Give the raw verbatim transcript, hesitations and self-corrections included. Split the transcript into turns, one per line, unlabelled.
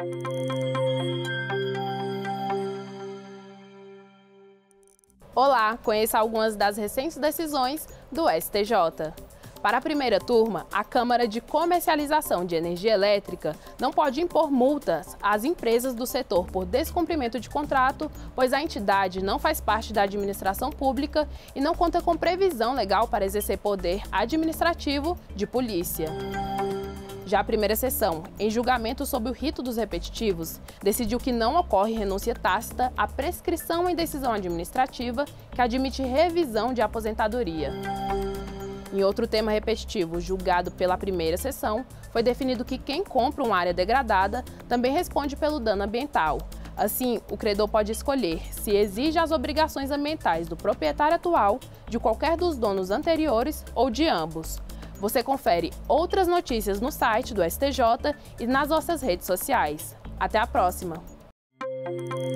Olá, conheça algumas das recentes decisões do S T J. Para a primeira turma, a Câmara de Comercialização de Energia Elétrica não pode impor multas às empresas do setor por descumprimento de contrato, pois a entidade não faz parte da administração pública e não conta com previsão legal para exercer poder administrativo de polícia. Já a primeira sessão, em julgamento sob o rito dos repetitivos, decidiu que não ocorre renúncia tácita à prescrição em decisão administrativa que admite revisão de aposentadoria. Em outro tema repetitivo, julgado pela primeira sessão, foi definido que quem compra uma área degradada também responde pelo dano ambiental. Assim, o credor pode escolher se exige as obrigações ambientais do proprietário atual, de qualquer dos donos anteriores ou de ambos. Você confere outras notícias no site do S T J e nas nossas redes sociais. Até a próxima!